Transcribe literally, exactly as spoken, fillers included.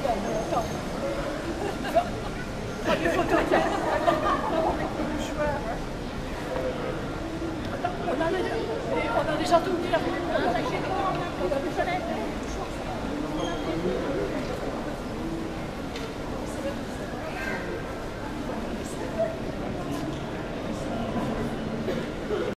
Attends. Prends des photos, tiens. Attends, on a déjà, on a déjà tout dit.